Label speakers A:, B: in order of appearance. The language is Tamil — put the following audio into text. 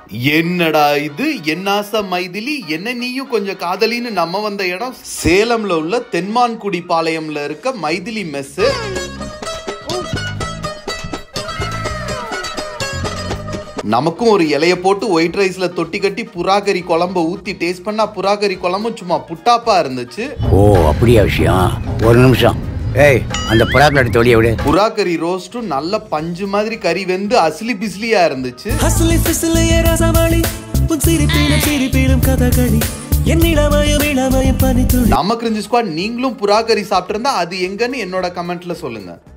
A: என்னடா இது என்னாச மைதிலி என்ன நீயும் கொஞ்சம் காதலின்னு நம்ம வந்த இடம் சேலம்ல உள்ள தென்மான்குடி பாளையம்ல இருக்க மைதிலி மெஸ். நமக்கும் ஒரு இலைய போட்டு ஒயிட் ரைஸ்ல தொட்டி கட்டி புறாக்கறி குழம்பு ஊத்தி டேஸ்ட் பண்ணா புறாக்கறி குழம்பு சும்மா புட்டாப்பா இருந்துச்சு.
B: ஓ அப்படியா விஷயம். ஒரு நிமிஷம். ஏய் அந்த புறாக்கறி தொலிய விடு.
A: புறாக்கறி ரோஸ்டும் நல்ல பஞ்சு மாதிரி கறி வெந்து அஸ்லி பிஸ்லியா இருந்துச்சு.
C: அஸ்லி பிஸ்லியே ரசமளி உன் சிரிப்பிலும் கதகளி என்னிடமயம் பனித்துளி.
A: நம்ம கிரிஞ்சி ஸ்குவாட் நீங்களும் புறாக்கறி சாப்பிட்டு இருந்தா அது எங்கன்னு என்னோட கமெண்ட்ல சொல்லுங்க.